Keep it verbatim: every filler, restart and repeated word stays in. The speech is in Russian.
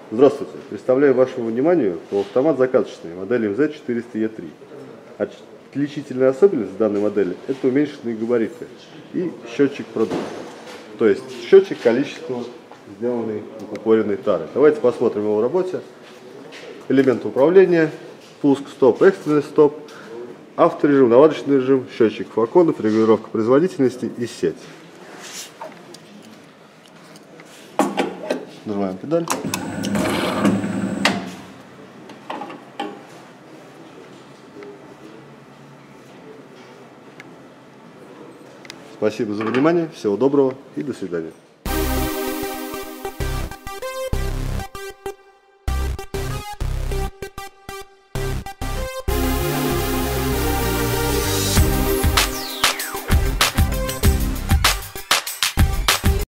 Здравствуйте. Представляю вашему вниманию полуавтомат закаточный модели эм зет четыреста е три. Отличительная особенность данной модели – это уменьшенные габариты и счетчик продукта. То есть счетчик количества сделанной упоренной тары. Давайте посмотрим его в работе. Элементы управления: пуск, стоп, экстренный стоп, авторежим, наладочный режим, счетчик флаконов, регулировка производительности и сеть. Нажимаем педаль. Спасибо за внимание, всего доброго и до свидания.